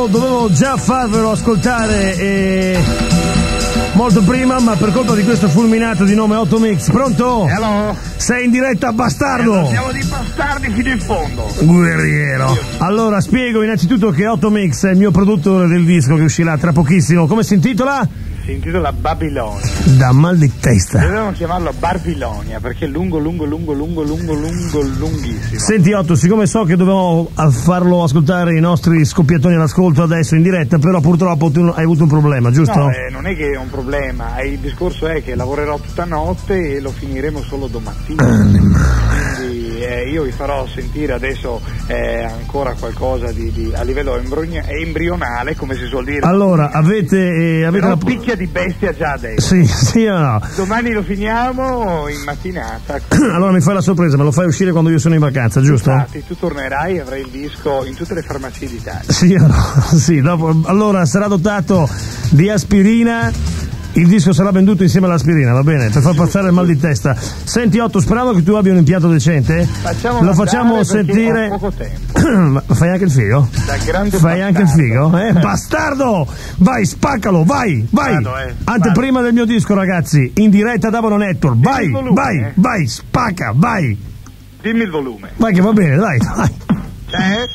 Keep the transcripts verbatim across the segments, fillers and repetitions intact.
Dovevo, dovevo già farvelo ascoltare e... molto prima, ma per colpa di questo fulminato di nome Otto Mix. Pronto? Hello? Sei in diretta, bastardo? Eh, siamo di bastardi fino in fondo. Guerriero. Allora, spiego innanzitutto che Otto Mix è il mio produttore del disco che uscirà tra pochissimo. Come si intitola? Si intitola Babilonia. Da mal di testa. Dovevamo chiamarlo Barbilonia perché è lungo, lungo, lungo, lungo, lungo, lungo, lunghissimo. Senti Otto, siccome so che dovevamo farlo ascoltare i nostri scoppiatoni all'ascolto adesso in diretta, però purtroppo tu hai avuto un problema, giusto? No, eh, non è che è un problema, il discorso è che lavorerò tutta notte e lo finiremo solo domattina. Quindi eh, io vi farò sentire adesso eh, ancora qualcosa di, di, a livello embrionia- embrionale, come si suol dire. Allora, avete... Eh, avete Però la... picchia di bestia già adesso. Sì, sì o no? Domani lo finiamo in mattinata. Allora mi fai la sorpresa, me lo fai uscire quando io sono in vacanza, giusto? Infatti, tu tornerai e avrai il disco in tutte le farmacie d'Italia. Sì o no? Sì, dopo, allora sarà dotato di aspirina. Il disco sarà venduto insieme all'aspirina, va bene? Per far passare il mal di testa. Senti Otto, speravo che tu abbia un impianto decente. Facciamo Lo facciamo sentire. Ho poco tempo. Fai anche il figo? Da grande Fai bastardo. anche il figo? Eh? Bastardo! Vai, spaccalo, vai, vai! Vado, eh. Anteprima Vado. del mio disco, ragazzi, in diretta da Avalo Network. Vai, volume, vai, eh. vai, spacca, vai! Dimmi il volume. Vai che va bene, dai, vai! C'è?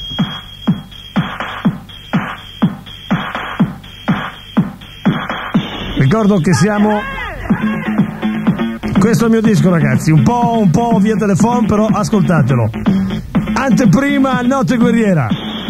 Ricordo che siamo... Questo è il mio disco, ragazzi, un po', un po' via telefono, però ascoltatelo. Anteprima Notte Guerriera.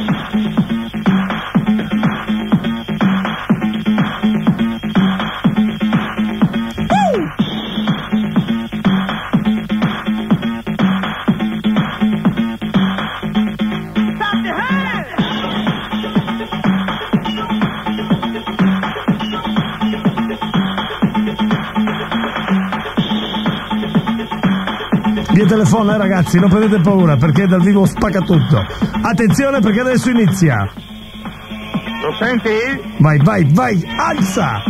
Via telefono, eh ragazzi, non prendete paura perché dal vivo spacca tutto. Attenzione perché adesso inizia. Lo senti? Vai, vai, vai, alza!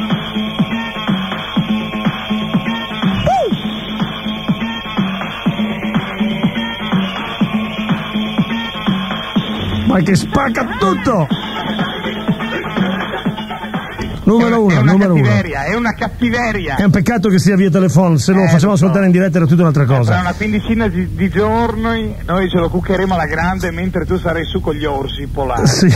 Uh! Vai che spacca tutto! Numero uno, è una numero uno. cattiveria, è una cattiveria. È un peccato che sia via telefono, se lo Eh, facciamo lo so. ascoltare in diretta era tutta un'altra Tra cosa. una quindicina di, di giorni noi ce lo cuccheremo alla grande mentre tu sarai su con gli orsi polari. Sì.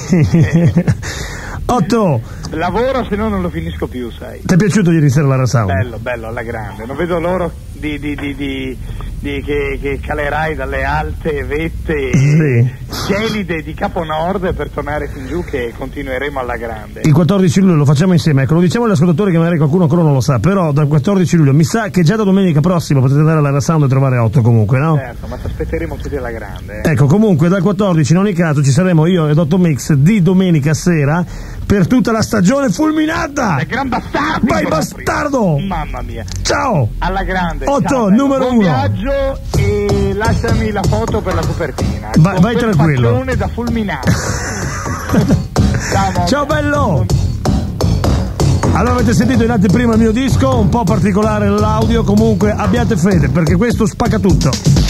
Otto, Lavoro, se no non lo finisco più, sai. ti è piaciuto ieri sera la Rasound? Bello, bello, alla grande. Non vedo l'oro di, di, di, di, di che, che calerai dalle alte vette Sì. gelide di Capo Nord per tornare fin giù, che continueremo alla grande. Il quattordici luglio lo facciamo insieme, ecco, lo diciamo agli ascoltatori che magari qualcuno ancora non lo sa, però dal quattordici luglio mi sa che già da domenica prossima potete andare alla Rasound e trovare Otto comunque, no? Certo, ma ti aspetteremo tutti alla grande. Eh. Ecco, comunque dal quattordici in ogni caso ci saremo io ed Otto Mix di domenica sera per tutta la stagione fulminata! È gran bastardo! Vai bastardo! Mamma mia! Ciao! Alla grande! Otto, ciao, bello. numero Buon uno. viaggio e lasciami la foto per la copertina. Va- con vai quel tranquillo. faccione da fulminato. Ciao, Mo. Ciao bello! Allora avete sentito in anteprima il mio disco, un po' particolare l'audio, comunque abbiate fede perché questo spacca tutto.